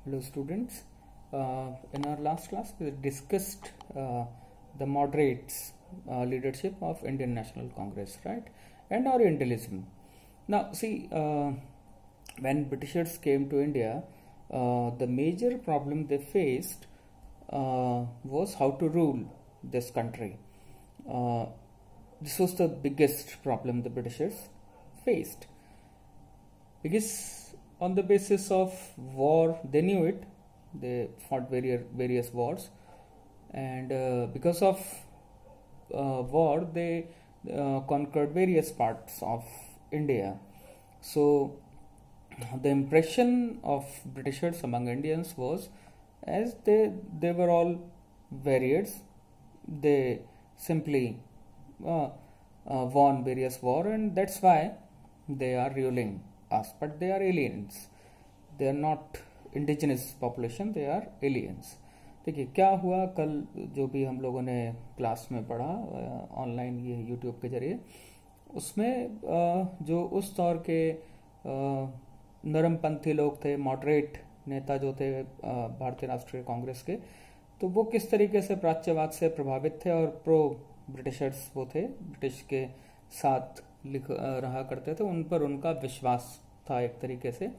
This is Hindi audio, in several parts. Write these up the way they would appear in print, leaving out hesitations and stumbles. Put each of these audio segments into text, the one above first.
Hello students. In our last class we discussed the moderates leadership of Indian National Congress, right, and Orientalism. Now see, when Britishers came to India, the major problem they faced was how to rule this country. This was the biggest problem the Britishers faced, because on the basis of war, they knew it, they fought various wars, and because of war they conquered various parts of India. So the impression of Britishers among Indians was, as they were all warriors, they simply won various war, and that's why they are ruling us. But they are aliens, they are not indigenous population, they are aliens. देखिए क्या हुआ, कल जो भी हम लोगों ने क्लास में पढ़ा ऑनलाइन ये यूट्यूब के जरिए, उसमें जो उस दौर के नरमपंथी लोग थे, मॉडरेट नेता जो थे भारतीय राष्ट्रीय कांग्रेस के, तो वो किस तरीके से प्राच्यवाद से प्रभावित थे और प्रो ब्रिटिशर्स वो थे, ब्रिटिश के साथ रहा करते थे, उन पर उनका विश्वास था एक तरीके से,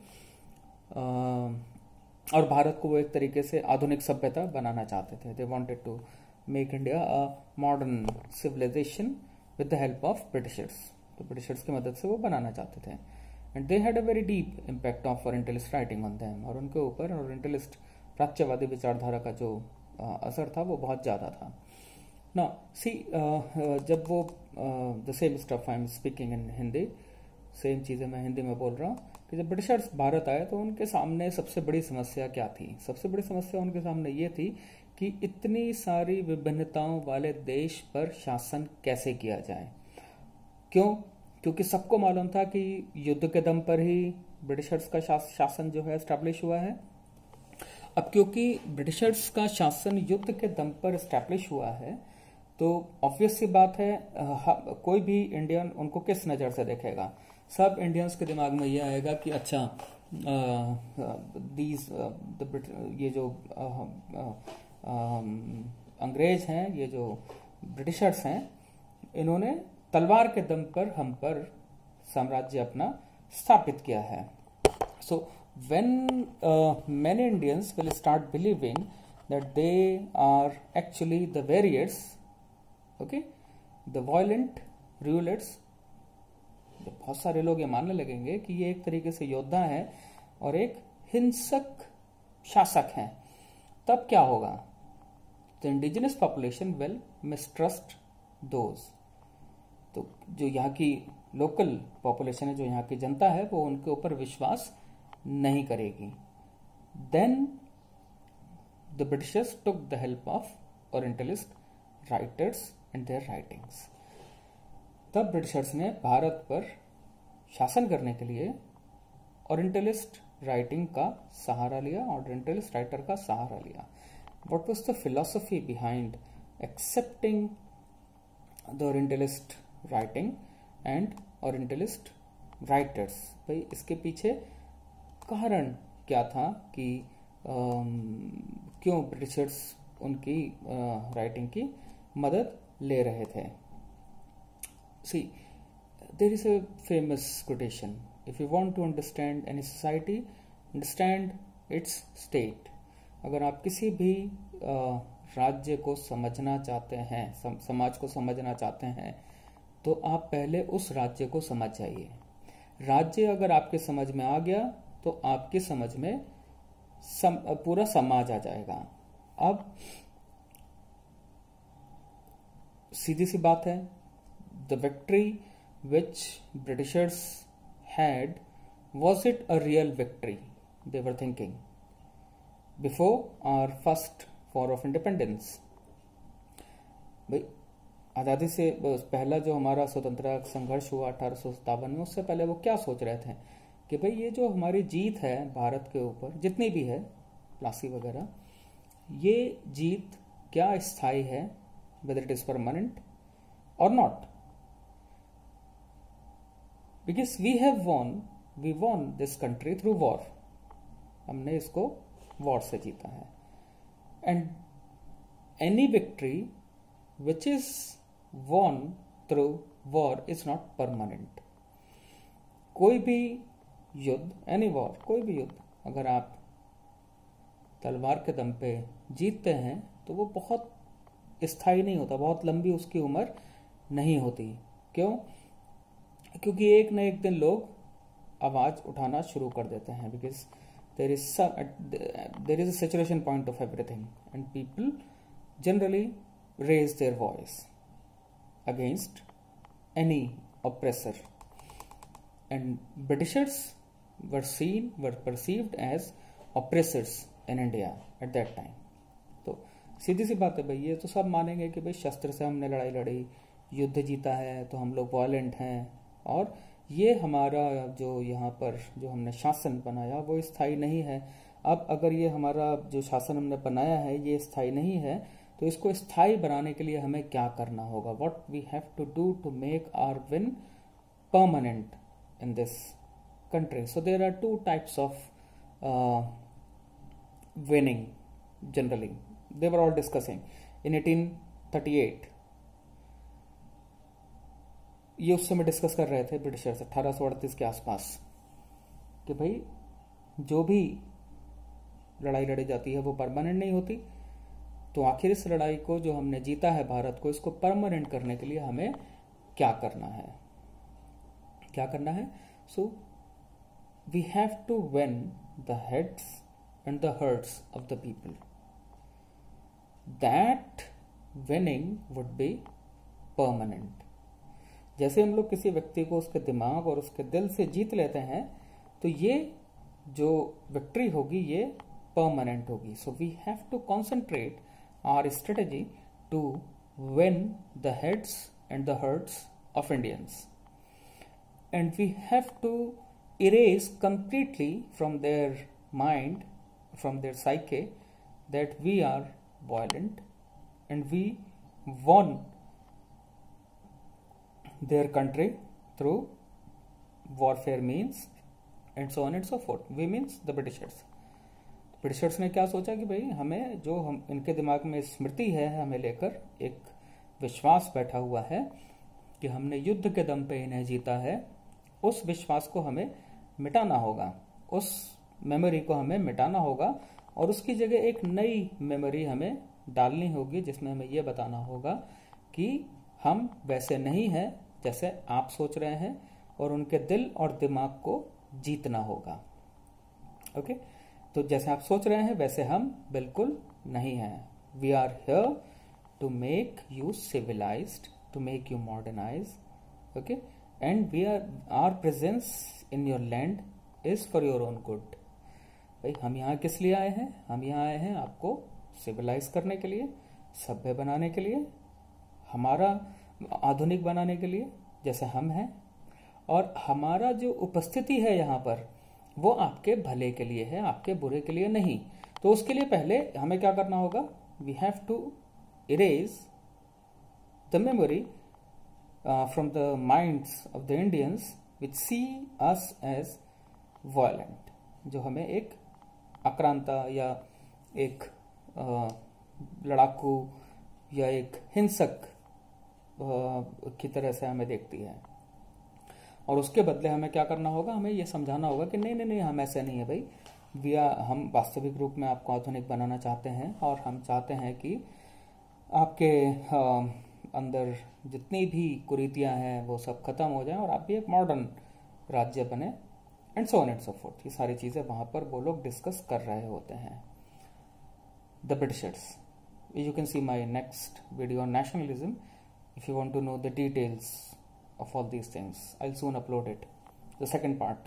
और भारत को वो एक तरीके से आधुनिक सभ्यता बनाना चाहते थे. They wanted to make India a modern civilisation with the help of Britishers. तो ब्रिटिशर्स की मदद से वो बनाना चाहते थे, and they had a very deep impact of orientalist writing on them. और उनके ऊपर ओरिएंटलिस्ट प्राच्यवादी विचारधारा का जो असर था वो बहुत ज़्यादा था. Now, see, जब वो the same stuff I am speaking in Hindi, same चीज़ें मैं हिंदी में बोल रहा हूँ, कि जब ब्रिटिशर्स भारत आए तो उनके सामने सबसे बड़ी समस्या क्या थी? सबसे बड़ी समस्या उनके सामने ये थी कि इतनी सारी विभिन्नताओं वाले देश पर शासन कैसे किया जाए. क्यों? क्योंकि सबको मालूम था कि युद्ध के दम पर ही ब्रिटिशर्स का शासन जो है एस्टैब्लिश हुआ है. अब क्योंकि ब्रिटिशर्स का शासन युद्ध के दम पर एस्टैब्लिश हुआ है, तो ऑब्वियस सी बात है, कोई भी इंडियन उनको किस नज़र से देखेगा? सब इंडियंस के दिमाग में ये आएगा कि अच्छा, ये जो अंग्रेज हैं, ये जो ब्रिटिशर्स हैं, इन्होंने तलवार के दम पर हम पर साम्राज्य अपना स्थापित किया है. सो when many Indians will start believing that they are actually the warriors, okay, the violent rulers, जब बहुत सारे लोग ये मानने लगेंगे कि ये एक तरीके से योद्धा हैं और एक हिंसक शासक हैं, तब क्या होगा? The indigenous population will mistrust those. तो जो यहाँ की लोकल पॉपुलेशन है, जो यहाँ की जनता है, वो उनके ऊपर विश्वास नहीं करेगी. Then the Britishers took the help of Orientalist writers and their writings. तब ब्रिटिशर्स ने भारत पर शासन करने के लिए ओरिएंटलिस्ट राइटिंग का सहारा लिया, ओरिएंटलिस्ट राइटर का सहारा लिया. What was the philosophy behind accepting the Orientalist writing and Orientalist writers? भाई इसके पीछे कारण क्या था कि क्यों ब्रिटिशर्स उनकी राइटिंग की मदद ले रहे थे? See, there is a famous quotation: if you want to understand any society, understand its state. अगर आप किसी भी राज्य को समझना चाहते हैं, समाज को समझना चाहते हैं, तो आप पहले उस राज्य को समझ जाइए. राज्य अगर आपके समझ में आ गया तो आपकी समझ में पूरा समाज आ जाएगा. अब सीधी सी बात है, the victory which Britishers had, was it a real victory? They were thinking before our first war of independence. भाई आज़ादी से पहला जो हमारा स्वतंत्रता संघर्ष हुआ 1857 में, उससे पहले वो क्या सोच रहे थे कि भाई ये जो हमारी जीत है भारत के ऊपर, जितनी भी है, प्लासी वगैरह, ये जीत क्या स्थायी है, whether it is permanent or not? Because we won this country through war. हमने इसको वॉर से जीता है। And any victory which is won through war is not permanent. कोई भी युद्ध, एनी वॉर, कोई भी युद्ध अगर आप तलवार के दम पे जीतते हैं तो वो बहुत स्थायी नहीं होता, बहुत लंबी उसकी उम्र नहीं होती। क्यों? क्योंकि एक न एक दिन लोग आवाज उठाना शुरू कर देते हैं, because there is a saturation point of everything and people generally raise their voice against any oppressor. And Britishers were perceived as oppressors in India at that time। तो सीधी सी बात है भाई, ये तो सब मानेंगे कि भाई शस्त्र से हमने लड़ाई लड़ी, युद्ध जीता है तो हम लोग वायलेंट हैं, और ये हमारा जो यहाँ पर जो हमने शासन बनाया वो स्थायी नहीं है। अब अगर ये हमारा जो शासन हमने बनाया है ये स्थायी नहीं है तो इसको स्थायी बनाने के लिए हमें क्या करना होगा? What we have to do to make our win permanent in this country। So there are two types of winning generally, they were all discussing in 1838। ये उस समय डिस्कस कर रहे थे ब्रिटिशर्स 1838 के आसपास कि भाई जो भी लड़ाई लड़ी जाती है वो परमानेंट नहीं होती, तो आखिर इस लड़ाई को जो हमने जीता है भारत को, इसको परमानेंट करने के लिए हमें क्या करना है, क्या करना है? So we have to win the heads and the hearts of the people. That winning would be permanent. जैसे हम लोग किसी व्यक्ति को उसके दिमाग और उसके दिल से जीत लेते हैं तो ये जो विक्ट्री होगी ये परमानेंट होगी। So we have to concentrate our strategy to win the heads and the hearts of Indians. And we have to erase completely from their mind, from their psyche, that we are violent and we won their country through warfare means and so on and so forth। We means the Britishers। Britishers ने क्या सोचा कि भाई हमें जो हम इनके दिमाग में स्मृति है हमें लेकर एक विश्वास बैठा हुआ है कि हमने युद्ध के दम पे इन्हें जीता है, उस विश्वास को हमें मिटाना होगा, उस मेमोरी को हमें मिटाना होगा और उसकी जगह एक नई मेमोरी हमें डालनी होगी जिसमें हमें यह बताना होगा कि हम वैसे नहीं हैं जैसे आप सोच रहे हैं और उनके दिल और दिमाग को जीतना होगा। ओके, तो जैसे आप सोच रहे हैं वैसे हम बिल्कुल नहीं हैं। We are here to make you civilised, to make you modernise. Okay, and we are, our presence in your land is for your own good. भाई हम यहाँ किस लिए आए हैं? हम यहाँ आए हैं आपको सिविलाइज करने के लिए, सभ्य बनाने के लिए, हमारा आधुनिक बनाने के लिए जैसे हम हैं, और हमारा जो उपस्थिति है यहाँ पर वो आपके भले के लिए है, आपके बुरे के लिए नहीं। तो उसके लिए पहले हमें क्या करना होगा? We have to erase the memory from the minds of the Indians which see us as violent, जो हमें एक आक्रांता या एक लड़ाकू या एक हिंसक की तरह से हमें देखती है। और उसके बदले हमें क्या करना होगा? हमें यह समझाना होगा कि नहीं नहीं नहीं, हम ऐसे नहीं है भाई, हम वास्तविक रूप में आपको आधुनिक बनाना चाहते हैं और हम चाहते हैं कि आपके अंदर जितनी भी कुरीतियां हैं वो सब खत्म हो जाएं और आप भी एक मॉडर्न राज्य बने, and so on and so forth. ये सारी चीजें वहां पर वो लोग डिस्कस कर रहे होते हैं, the Britishers. You can see my next video on nationalism if you want to know the details of all these things। I'll soon upload it, the second part।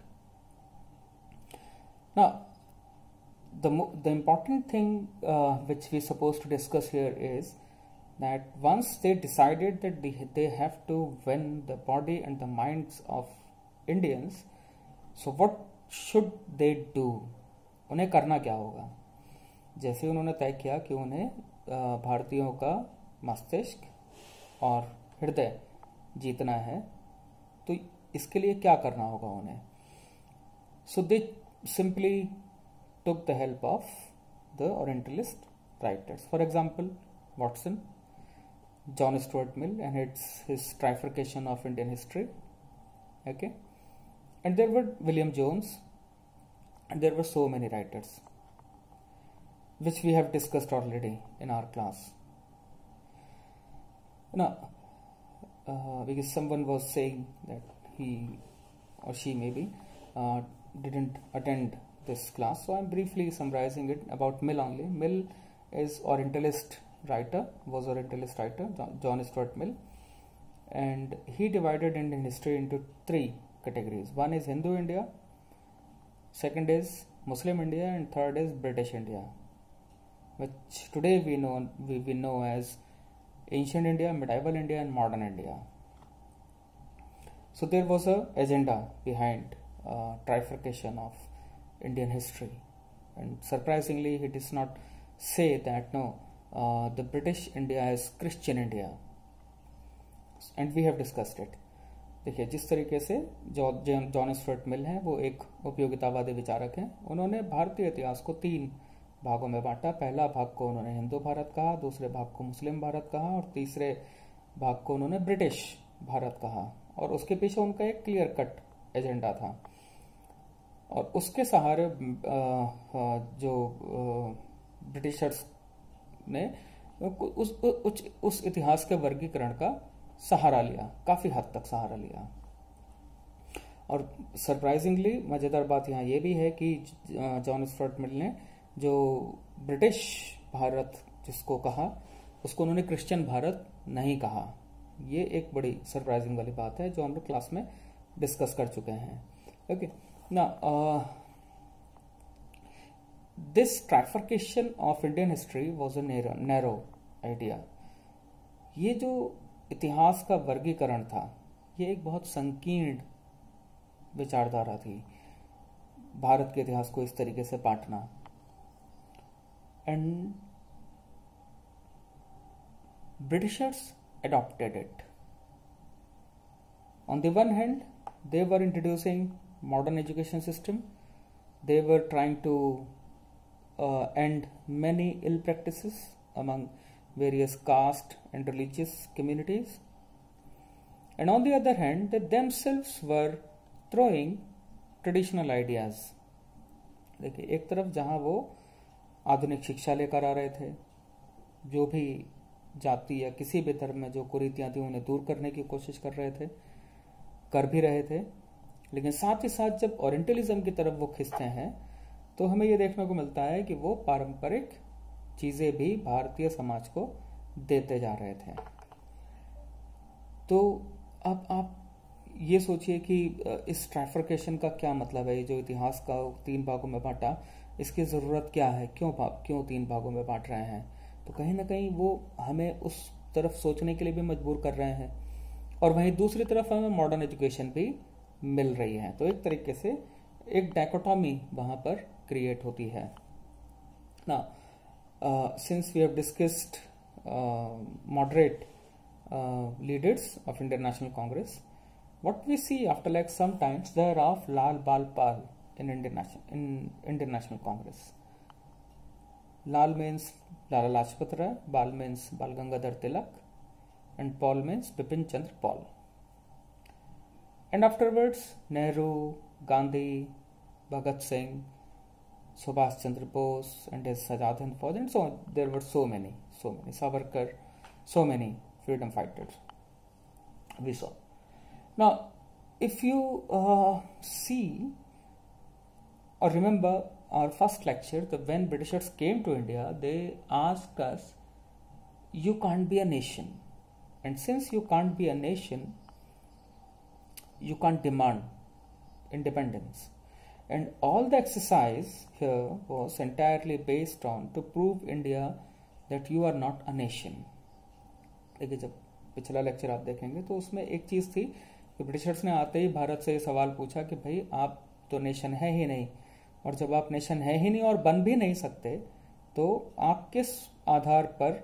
Now the important thing which we're supposed to discuss here is that once they decided that they have to win the body and the minds of Indians, so what should they do? उन्हें करना क्या होगा? जैसे उन्होंने तय किया कि उन्हें भारतीयों का मस्तिष्क और हृदय जीतना है, तो इसके लिए क्या करना होगा उन्हें? So they simply took the help of the Orientalist writers. For example, Watson, John Stuart Mill, and his trifurcation of Indian history. Okay, and there were William Jones, and there were so many writers, which we have discussed already in our class. Now, because someone was saying that he or she maybe didn't attend this class, so I'm briefly summarizing it about Mill only. Mill is Orientalist writer, was Orientalist writer, John Stuart Mill, and he divided Indian history into three categories. One is Hindu India, second is Muslim India, and third is British India, which today we know as Ancient India, Medieval India, and Modern India. So there was a agenda behind trifurcation of Indian history, and surprisingly he does not say that no, the British India is Christian India, and we have discussed it. देखिए, जिस तरीके से जॉन स्टुअर्ट मिल हैं, वो एक उपयोगितावादी विचारक हैं. उन्होंने भारतीय इतिहास को तीन भागों में बांटा. पहला भाग को उन्होंने हिंदू भारत कहा, दूसरे भाग को मुस्लिम भारत कहा, और तीसरे भाग को उन्होंने ब्रिटिश भारत कहा. और उसके पीछे उनका एक क्लियर कट एजेंडा था, और उसके सहारे जो ब्रिटिशर्स ने उस इतिहास के वर्गीकरण का सहारा लिया, काफी हद तक सहारा लिया. और सरप्राइजिंगली मजेदार बात यहाँ ये भी है कि जॉन स्टुअर्ट मिल ने जो ब्रिटिश भारत जिसको कहा, उसको उन्होंने क्रिश्चियन भारत नहीं कहा. ये एक बड़ी सरप्राइजिंग वाली बात है जो हम लोग क्लास में डिस्कस कर चुके हैं. ओके, ना this trifurcation of Indian history was a narrow idea. ये जो इतिहास का वर्गीकरण था, ये एक बहुत संकीर्ण विचारधारा थी, भारत के इतिहास को इस तरीके से बांटना. And Britishers adopted it. On the one hand, they were introducing modern education system. They were trying to end many ill practices among various caste and religious communities. And on the other hand, they themselves were throwing traditional ideas. देखिए, एक तरफ जहां वो आधुनिक शिक्षा लेकर आ रहे थे, जो भी जाति या किसी भी धर्म में जो कुरीतियां थी उन्हें दूर करने की कोशिश कर भी रहे थे, लेकिन साथ ही साथ जब ओरिएंटलिज्म की तरफ वो खिंचते हैं तो हमें ये देखने को मिलता है कि वो पारंपरिक चीजें भी भारतीय समाज को देते जा रहे थे. तो अब आप ये सोचिए कि इस ट्राइफर्केशन का क्या मतलब है. जो इतिहास का तीन भागों में बांटा, इसकी जरूरत क्या है, क्यों तीन भागों में बांट रहे हैं. तो कहीं ना कहीं वो हमें उस तरफ सोचने के लिए भी मजबूर कर रहे हैं, और वहीं दूसरी तरफ हमें मॉडर्न एजुकेशन भी मिल रही है. तो एक तरीके से एक डायकोटॉमी वहां पर क्रिएट होती है. ना since we have discussed moderate leaders of Indian National Congress, what we see after like some times there of Lal Bal Pal in Indian National Congress. Lal means Lala Lajpat Rai, Bal means Bal Gangadhar Tilak, and Paul means Bipin Chandra Paul. And afterwards, Nehru, Gandhi, Bhagat Singh, Subhash Chandra Bose, and his Azad Hind Fauj, and so on. There were so many, Savarkar, so many freedom fighters we saw. Now, if you see or remember our first lecture, that when Britishers came to India, they asked us, you can't be a nation, and since you can't be a nation, you can't demand independence. And all the exercise here was entirely based on to prove India that you are not a nation. देखिए, जब पिछला लेक्चर आप देखेंगे तो उसमें एक चीज थी कि ब्रिटिशर्स ने आते ही भारत से ये सवाल पूछा कि भाई आप तो नेशन है ही नहीं, और जब आप नेशन है ही नहीं और बन भी नहीं सकते, तो आप किस आधार पर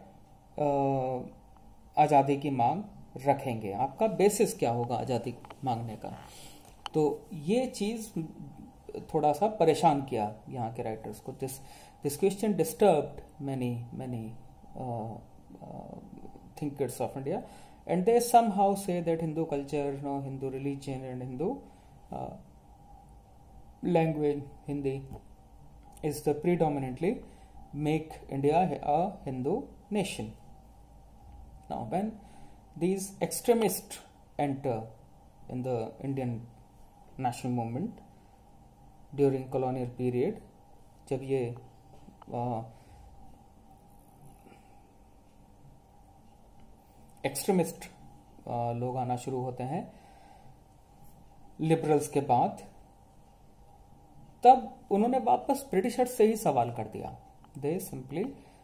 आज़ादी की मांग रखेंगे, आपका बेसिस क्या होगा आज़ादी मांगने का. तो ये चीज़ थोड़ा सा परेशान किया यहाँ के राइटर्स को. This question disturbed many thinkers of India, and they somehow say that Hindu culture, Hindu religion and Hindu language, Hindi, is the predominantly make India a Hindu nation. Now, when these extremists enter in the Indian national movement during colonial period, जब ये एक्सट्रीमिस्ट लोग आना शुरू होते हैं लिबरल्स के बाद, तब उन्होंने वापस ब्रिटिशर्स से ही सवाल कर दिया. They simply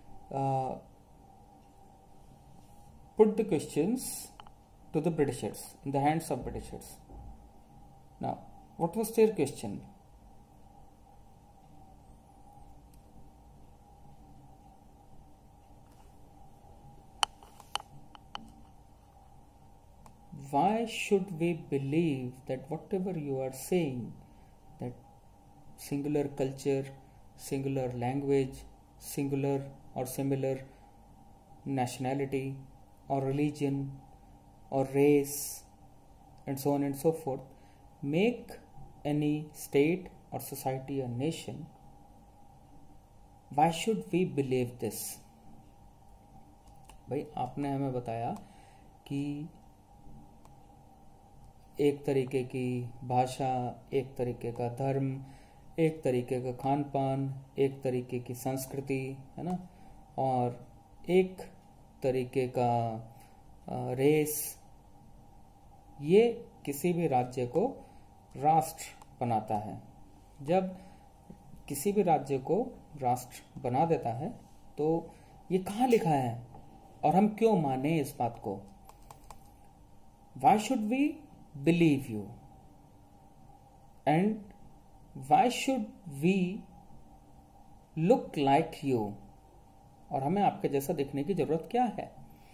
put the questions to the Britishers, in the hands of Britishers. Now what was their question? Why should we believe that whatever you are saying, that singular culture, singular language, singular or similar nationality or religion or race and so on and so forth, make any state or society a nation? Why should we believe this? भाई आपने हमें बताया कि एक तरीके की भाषा, एक तरीके का धर्म, एक तरीके का खान पान, एक तरीके की संस्कृति, है ना, और एक तरीके का रेस, ये किसी भी राज्य को राष्ट्र बनाता है. जब किसी भी राज्य को राष्ट्र बना देता है तो ये कहाँ लिखा है और हम क्यों माने इस बात को? Why should we believe you? And why should we look like you? और हमें आपके जैसा दिखने की जरूरत क्या है?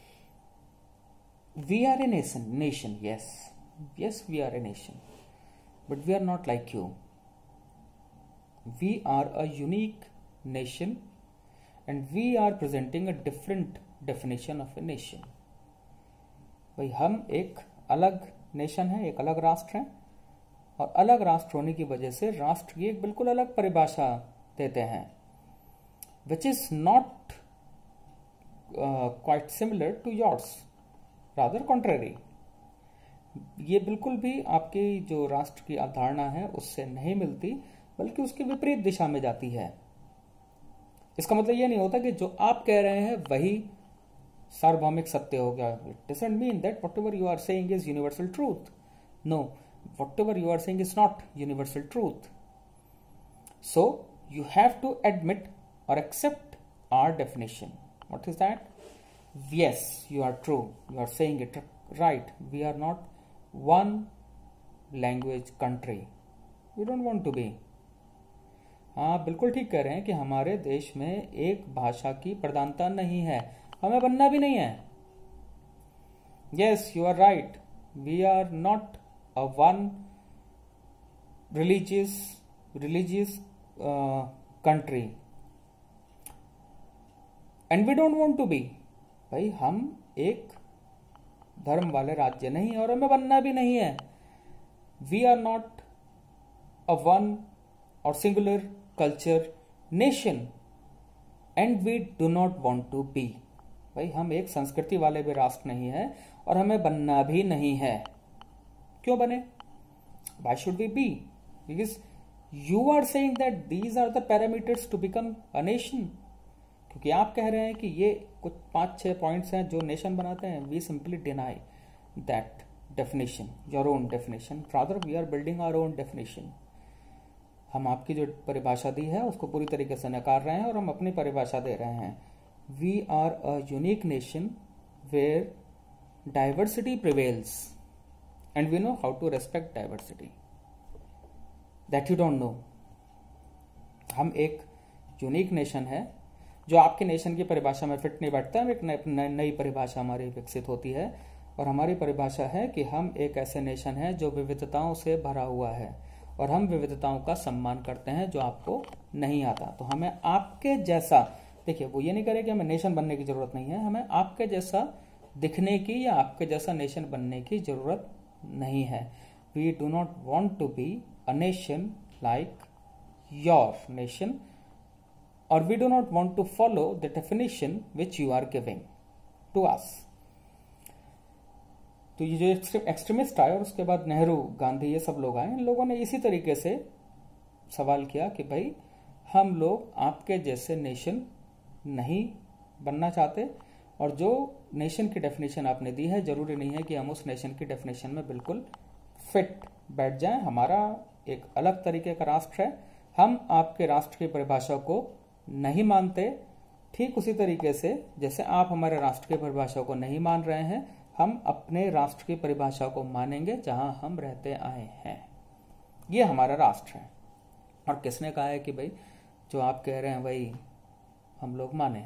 We are a nation, yes, we are a nation, but we are not like you. We are a unique nation and we are presenting a different definition of a nation. भाई हम एक अलग नेशन है, एक अलग राष्ट्र है, और अलग राष्ट्र होने की वजह से राष्ट्र की एक बिल्कुल अलग परिभाषा देते हैं, which is not quite similar to yours, rather contrary. ये बिल्कुल भी आपकी जो राष्ट्र की अवधारणा है उससे नहीं मिलती, बल्कि उसकी विपरीत दिशा में जाती है. इसका मतलब ये नहीं होता कि जो आप कह रहे हैं वही सार्वभौमिक सत्य हो गया. It doesn't mean that whatever you are saying is universal truth. No, whatever you are saying is not universal truth. So you have to admit or accept our definition. What is that? Yes, you are true. You are saying it right. We are not one language country. We don't want to be. हाँ, बिल्कुल ठीक कह रहे हैं कि हमारे देश में एक भाषा की प्रधानता नहीं है, हमें बनना भी नहीं है. Yes, you are right. We are not a one religious country. And we don't want to be. भाई हम एक धर्म वाले राज्य नहीं और हमें बनना भी नहीं है. We are not a one or singular culture nation and we do not want to be. भाई हम एक संस्कृति वाले भी राष्ट्र नहीं है और हमें बनना भी नहीं है. क्यों बने? Why should we be? Because you are saying that these are the parameters to become a nation. क्योंकि आप कह रहे हैं कि ये कुछ 5-6 पॉइंट्स हैं जो नेशन बनाते हैं. We simply deny that definition, your own definition. Rather, we are building our own definition. हम आपकी जो परिभाषा दी है उसको पूरी तरीके से नकार रहे हैं और हम अपनी परिभाषा दे रहे हैं. We are a unique nation where diversity prevails and we know how to respect diversity. That you don't know. हम एक यूनिक नेशन है जो आपके नेशन की परिभाषा में फिट नहीं बैठता. एक नई परिभाषा हमारी विकसित होती है और हमारी परिभाषा है कि हम एक ऐसे नेशन है जो विविधताओं से भरा हुआ है और हम विविधताओं का सम्मान करते हैं जो आपको नहीं आता। तो हमें आपके जैसा, देखिए वो ये नहीं करे कि हमें नेशन बनने की जरूरत नहीं है, हमें आपके जैसा दिखने की या आपके जैसा नेशन बनने की जरूरत नहीं है। We do not want to be a nation like your nation, और we do not want to follow the definition which you are giving to us. तो ये जो एक्सट्रीमिस्ट आए और उसके बाद नेहरू, गांधी, ये सब लोग आए, इन लोगों ने इसी तरीके से सवाल किया कि भाई हम लोग आपके जैसे नेशन नहीं बनना चाहते, और जो नेशन की डेफिनेशन आपने दी है जरूरी नहीं है कि हम उस नेशन की डेफिनेशन में बिल्कुल फिट बैठ जाएं। हमारा एक अलग तरीके का राष्ट्र है, हम आपके राष्ट्र की परिभाषा को नहीं मानते। ठीक उसी तरीके से जैसे आप हमारे राष्ट्र की परिभाषा को नहीं मान रहे हैं, हम अपने राष्ट्र की परिभाषा को मानेंगे जहां हम रहते आए हैं। ये हमारा राष्ट्र है। और किसने कहा है कि भाई जो आप कह रहे हैं वही हम लोग माने?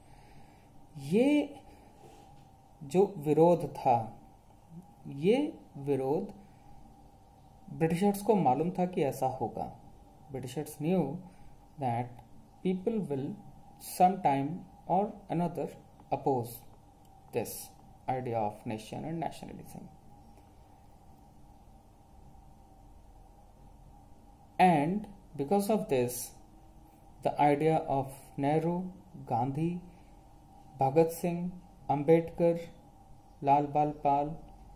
ये जो विरोध था, ये विरोध ब्रिटिशर्स को मालूम था कि ऐसा होगा। Britishers knew that people will sometime or another oppose this idea of nation and nationalism. And because of this, the idea of Nehru, Gandhi, Bhagat Singh, Ambedkar, Lal Balpal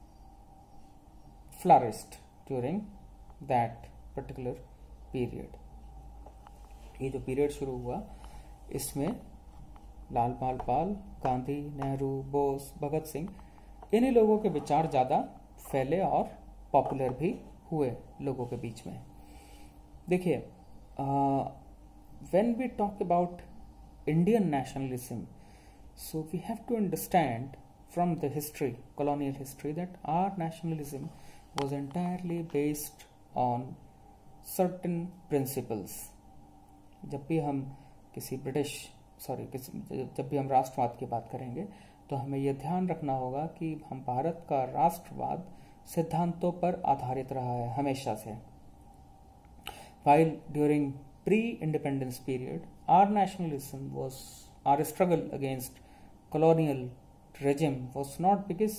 flourished during that particular period. ये जो पीरियड शुरू हुआ इसमें लाल बालपाल, गांधी, नेहरू, बोस, भगत सिंह, इन्हीं लोगों के विचार ज्यादा फैले और पॉपुलर भी हुए लोगों के बीच में। देखिए, when we talk about Indian nationalism, so we have to understand from the history, colonial history, that our nationalism was entirely based on certain principles. जब भी हम जब भी हम राष्ट्रवाद की बात करेंगे तो हमें यह ध्यान रखना होगा कि हम भारत का राष्ट्रवाद सिद्धांतों पर आधारित रहा है हमेशा से। While during pre-independence period, our nationalism was, our struggle against colonial regime was not because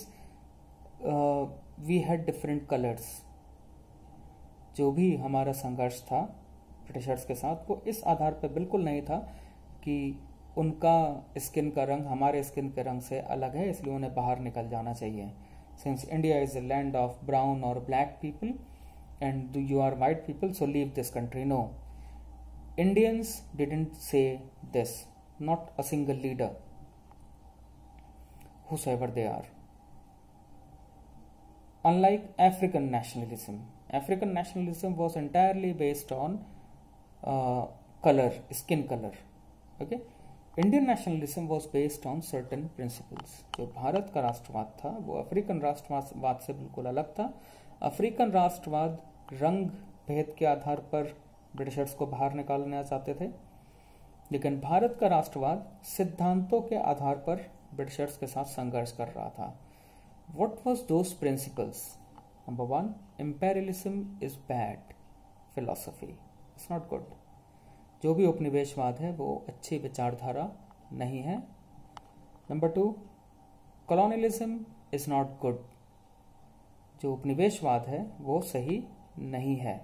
we had different colors. जो भी हमारा संघर्ष था ब्रिटिशर्स के साथ, वो इस आधार पर बिल्कुल नहीं था कि उनका स्किन का रंग हमारे स्किन के रंग से अलग है इसलिए उन्हें बाहर निकल जाना चाहिए। Since India is a land of brown और black people and you are white people, so leave this country. No, Indians didn't say this, not a single leader, whosoever they are. Unlike African nationalism was entirely based on color, skin color. Okay, Indian nationalism was based on certain principles. जो भारत का राष्ट्रवाद था वो अफ्रीकन राष्ट्रवाद से बिल्कुल अलग था। अफ्रीकन राष्ट्रवाद रंग भेद के आधार पर ब्रिटिशर्स को बाहर निकालना चाहते थे, लेकिन भारत का राष्ट्रवाद सिद्धांतों के आधार पर ब्रिटिशर्स के साथ संघर्ष कर रहा था। What was those principles? Number one, imperialism is bad philosophy. It's not good. जो भी उपनिवेशवाद है वो अच्छी विचारधारा नहीं है। Number two, colonialism is not good. जो उपनिवेशवाद है वो सही नहीं है।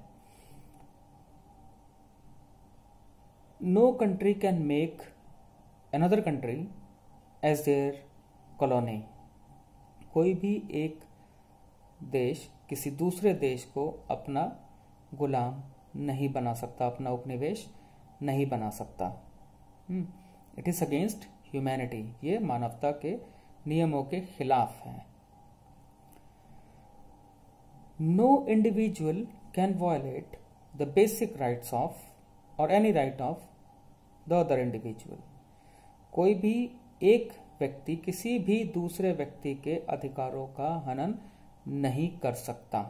No country can make another country as their colony. कोई भी एक देश किसी दूसरे देश को अपना गुलाम नहीं बना सकता, अपना उपनिवेश नहीं बना सकता। इट इज अगेंस्ट ह्यूमैनिटी, ये मानवता के नियमों के खिलाफ है। No individual can violate the basic rights of or any right of the other individual. कोई भी एक व्यक्ति किसी भी दूसरे व्यक्ति के अधिकारों का हनन नहीं कर सकता।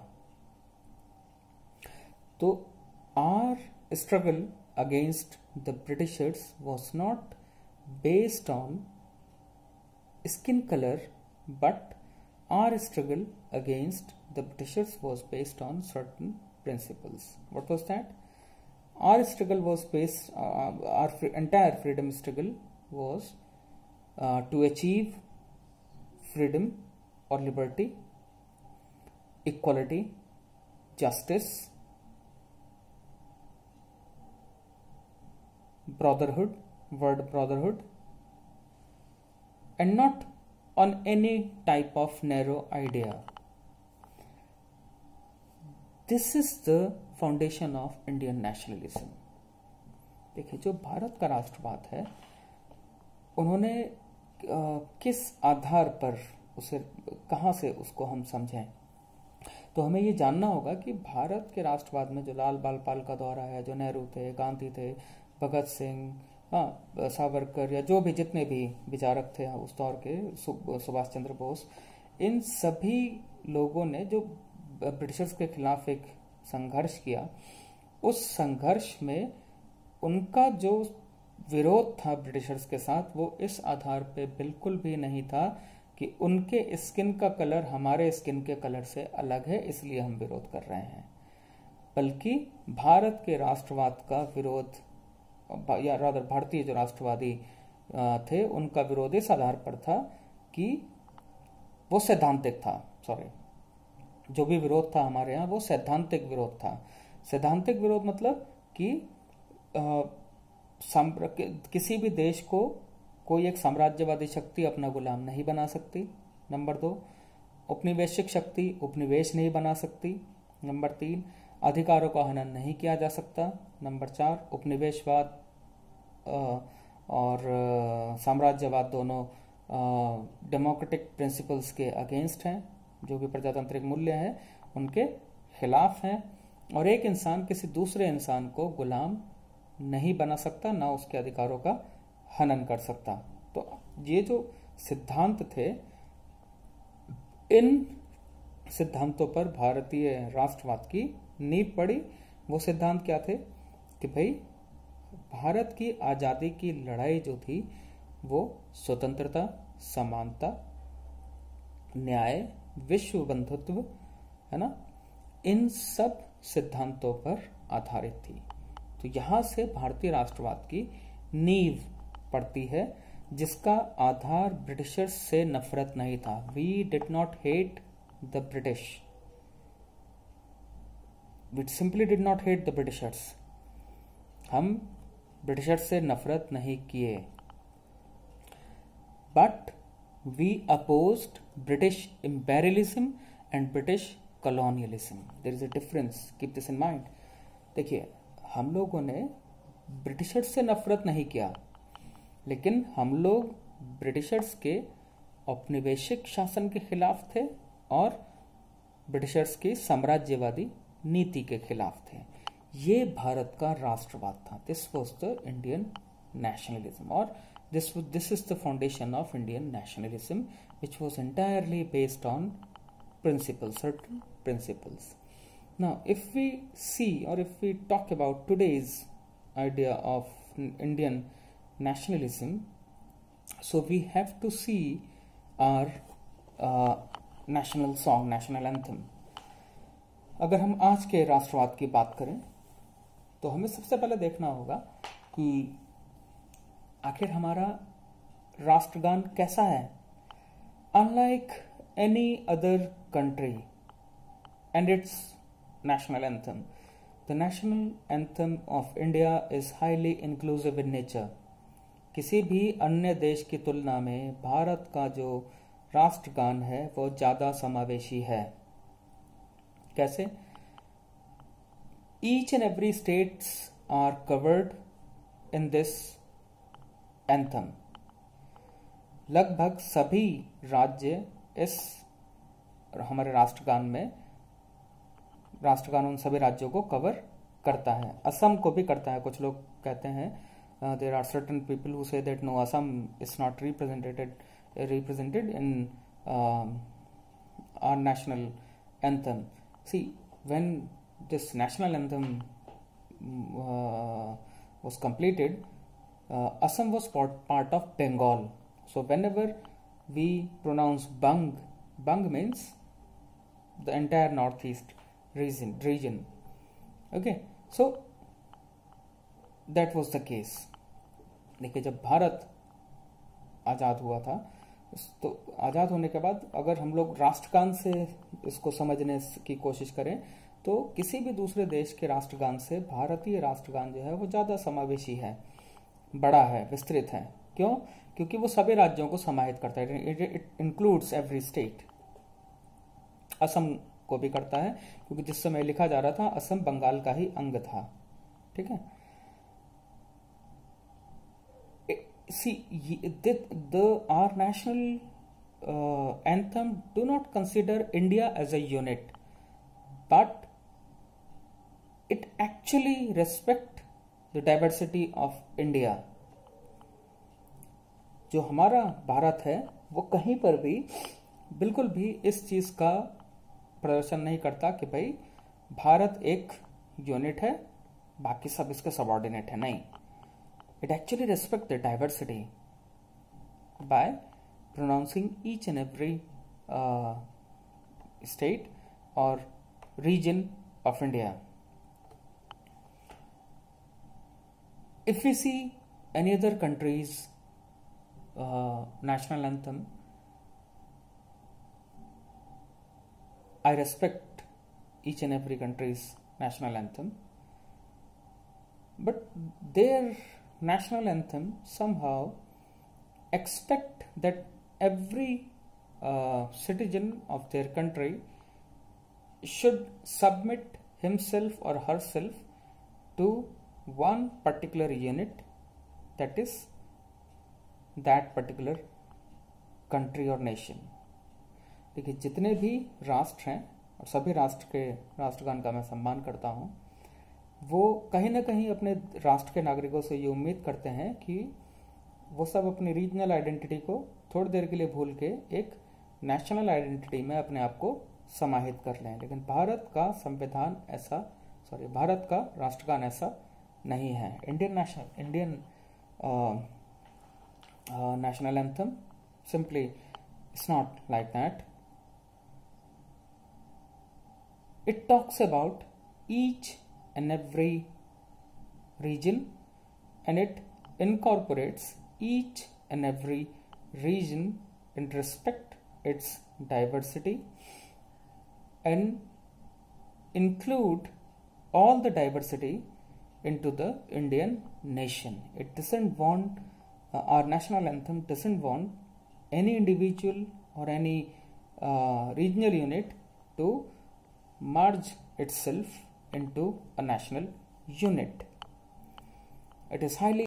तो our struggle against the Britishers was not based on skin color, but our struggle against the Britishers was based on certain principles. What was that? Our struggle was based, entire freedom struggle was to achieve freedom or liberty, equality, justice, brotherhood, word brotherhood, and not on any type of narrow idea. This is the foundation of Indian nationalism. देखिए, जो भारत का राष्ट्रवाद है, उन्होंने किस आधार पर उसे, कहाँ से उसको हम समझें, तो हमें ये जानना होगा कि भारत के राष्ट्रवाद में जो लाल बाल पाल का दौरा है, जो नेहरू थे, गांधी थे, भगत सिंह, सावरकर, या जो भी जितने भी विचारक थे उस दौर के, सुभाष चंद्र बोस, इन सभी लोगों ने जो ब्रिटिशर्स के खिलाफ एक संघर्ष किया, उस संघर्ष में उनका जो विरोध था ब्रिटिशर्स के साथ, वो इस आधार पे बिल्कुल भी नहीं था कि उनके स्किन का कलर हमारे स्किन के कलर से अलग है इसलिए हम विरोध कर रहे हैं, बल्कि भारत के राष्ट्रवाद का विरोध, या रादर भारतीय जो राष्ट्रवादी थे उनका विरोध इस आधार पर था कि वो सैद्धांतिक था, जो भी विरोध था हमारे यहाँ वो सैद्धांतिक विरोध था। सैद्धांतिक विरोध मतलब कि किसी भी देश को कोई एक साम्राज्यवादी शक्ति अपना गुलाम नहीं बना सकती। नंबर 2, उपनिवेशिक शक्ति उपनिवेश नहीं बना सकती। नंबर 3, अधिकारों का हनन नहीं किया जा सकता। नंबर 4, उपनिवेशवाद और साम्राज्यवाद दोनों डेमोक्रेटिक प्रिंसिपल्स के अगेंस्ट हैं, जो भी प्रजातांत्रिक मूल्य हैं उनके खिलाफ हैं, और एक इंसान किसी दूसरे इंसान को गुलाम नहीं बना सकता, ना उसके अधिकारों का हनन कर सकता। तो ये जो सिद्धांत थे, इन सिद्धांतों पर भारतीय राष्ट्रवाद की नींव पड़ी। वो सिद्धांत क्या थे कि भाई भारत की आजादी की लड़ाई जो थी वो स्वतंत्रता, समानता, न्याय, विश्व बंधुत्व, है ना, इन सब सिद्धांतों पर आधारित थी। तो यहां से भारतीय राष्ट्रवाद की नींव पड़ती है, जिसका आधार ब्रिटिशर्स से नफरत नहीं था। We did not hate the British, we simply did not hate the Britishers. हम ब्रिटिशर्स से नफरत नहीं किए, but we opposed British imperialism and British colonialism. There is a difference, keep this in mind. देखिए, हम लोगों ने ब्रिटिशर्स से नफरत नहीं किया, लेकिन हम लोग ब्रिटिशर्स के औपनिवेशिक शासन के खिलाफ थे और ब्रिटिशर्स की साम्राज्यवादी नीति के खिलाफ थे। ये भारत का राष्ट्रवाद था। This was the Indian nationalism, और this is the foundation of Indian nationalism, which was entirely based on principles, certain principles. Now, if we see, or if we talk about today's idea of Indian nationalism, so we have to see our national song, national anthem. अगर हम आज के राष्ट्रवाद की बात करें तो हमें सबसे पहले देखना होगा कि आखिर हमारा राष्ट्रगान कैसा है। Unlike any other country and its national anthem, the national anthem of India is highly inclusive in nature. किसी भी अन्य देश की तुलना में भारत का जो राष्ट्रगान है वो ज्यादा समावेशी है। कैसे? Each and every states are covered in this anthem. लगभग सभी राज्य इस हमारे राष्ट्रगान में, राष्ट्रगान उन सभी राज्यों को कवर करता है। असम को भी करता है। कुछ लोग कहते हैं, there are certain people who say that no, Assam is not represented in our national anthem. See, when this national anthem was completed, Assam was part of Bengal. So whenever we pronounce bang means the entire northeast region. Okay, so that was the case. देखिए, जब भारत आजाद हुआ था, तो आजाद होने के बाद अगर हम लोग राष्ट्रगान से इसको समझने की कोशिश करें, तो किसी भी दूसरे देश के राष्ट्रगान से भारतीय राष्ट्रगान जो है वो ज्यादा समावेशी है, बड़ा है, विस्तृत है। क्यों? क्योंकि वो सभी राज्यों को समाहित करता है। It includes every state. Assam को भी करता है, क्योंकि जिस समय लिखा जा रहा था असम बंगाल का ही अंग था। ठीक है। See, our national anthem do not consider India as a unit, but it actually respect the diversity of India. जो हमारा भारत है वो कहीं पर भी बिल्कुल भी इस चीज का प्रदर्शन नहीं करता कि भाई भारत एक यूनिट है, बाकी सब इसके सबऑर्डिनेट है। नहीं, it actually respects the diversity by pronouncing each and every state or region of India. If we see any other country's national anthem, I respect each and every country's national anthem, but their national anthem somehow expect that every citizen of their country should submit himself or herself to one particular unit, that is that particular country or nation. देखिए, जितने भी राष्ट्र हैं और सभी राष्ट्र के राष्ट्रगान का मैं सम्मान करता हूँ, वो कहीं ना कहीं अपने राष्ट्र के नागरिकों से ये उम्मीद करते हैं कि वो सब अपनी रीजनल आइडेंटिटी को थोड़ी देर के लिए भूल के एक नेशनल आइडेंटिटी में अपने आप को समाहित कर लें। लेकिन भारत का संविधान ऐसा, भारत का राष्ट्रगान ऐसा नहीं है। Indian national anthem simply it's not like that. It talks about each and every region, and it incorporates each and every region in respect its diversity and include all the diversity into the Indian nation. It doesn't want our national anthem doesn't want any individual or any regional unit to merge itself into a national unit. It is highly